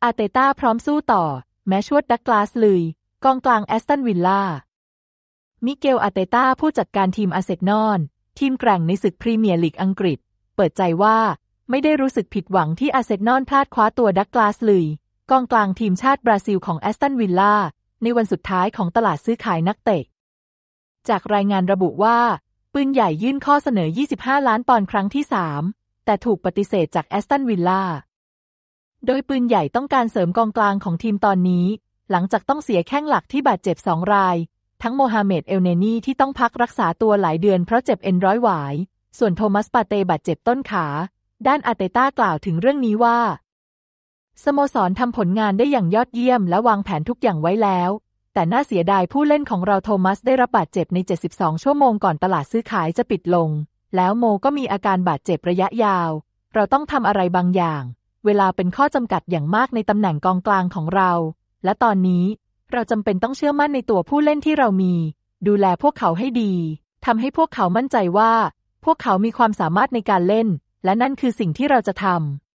อาร์เตต้าพร้อมสู้ต่อแม้ชวดดักลาสลุยกองกลางแอสตันวิลล่ามิเกลอาร์เตต้าผู้จัดการทีมอาร์เซนอลทีมแกร่งในศึกพรีเมียร์ลีกอังกฤษเปิดใจว่าไม่ได้รู้สึกผิดหวังที่อาร์เซนอลพลาดคว้าตัวดักลาสลุยกองกลางทีมชาติบราซิลของแอสตันวิลล่าในวันสุดท้ายของตลาดซื้อขายนักเตะจากรายงานระบุว่าปืนใหญ่ยื่นข้อเสนอ25 ล้านปอนด์ครั้งที่3แต่ถูกปฏิเสธจากแอสตันวิลล่าโดยปืนใหญ่ต้องการเสริมกองกลางของทีมตอนนี้หลังจากต้องเสียแข้งหลักที่บาดเจ็บ2 รายทั้งโมฮัมเหม็ดเอลเนนีที่ต้องพักรักษาตัวหลายเดือนเพราะเจ็บเอ็นร้อยหวายส่วนโทมัสปาเต้บาดเจ็บต้นขาด้านอาร์เตต้ากล่าวถึงเรื่องนี้ว่าสโมสรทำผลงานได้อย่างยอดเยี่ยมและวางแผนทุกอย่างไว้แล้วแต่น่าเสียดายผู้เล่นของเราโทมัสได้รับบาดเจ็บใน72 ชั่วโมงก่อนตลาดซื้อขายจะปิดลงแล้วโมก็มีอาการบาดเจ็บระยะยาวเราต้องทำอะไรบางอย่างเวลาเป็นข้อจำกัดอย่างมากในตำแหน่งกองกลางของเราและตอนนี้เราจำเป็นต้องเชื่อมั่นในตัวผู้เล่นที่เรามีดูแลพวกเขาให้ดีทำให้พวกเขามั่นใจว่าพวกเขามีความสามารถในการเล่นและนั่นคือสิ่งที่เราจะทำ